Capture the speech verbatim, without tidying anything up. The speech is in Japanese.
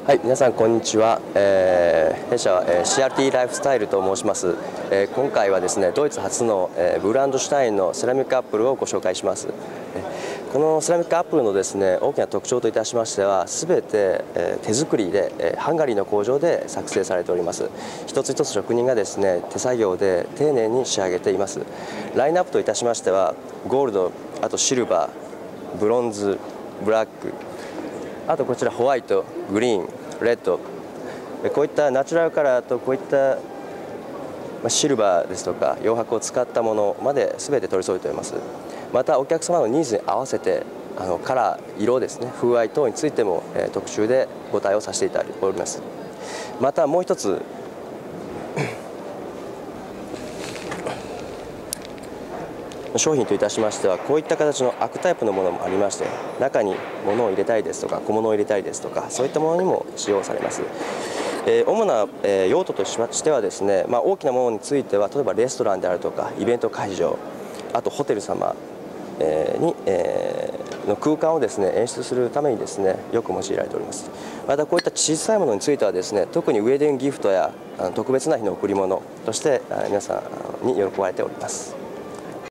はい、皆さんこんにちは。えー、弊社は、えー、シーアールティー ライフスタイルと申します。えー、今回はですね、ドイツ初の、えー、ブランドシュタインのセラミックアップルをご紹介します。えー、このセラミックアップルのですね、大きな特徴といたしましては、すべて、えー、手作りで、えー、ハンガリーの工場で作成されております。一つ一つ職人がですね、手作業で丁寧に仕上げています。ラインナップといたしましては、ゴールド、あとシルバー、ブロンズ、ブラック、あとこちらホワイト、グリーン、レッド、こういったナチュラルカラーとこういったシルバーですとか洋白を使ったものまで全て取り揃えております。またお客様のニーズに合わせてあのカラー、色ですね、風合い等についても、えー、特注でご対応させていただいております。またもう一つ商品といたしましてはこういった形のアクタイプのものもありまして、中に物を入れたいですとか小物を入れたいですとかそういったものにも使用されます。えー、主な、えー、用途としましてはですね、まあ、大きなものについては例えばレストランであるとかイベント会場、あとホテル様、えー、に、えー、の空間をですね演出するためにですねよく用いられております。またこういった小さいものについてはですね特にウェディングギフトや特別な日の贈り物として皆さんに喜ばれております。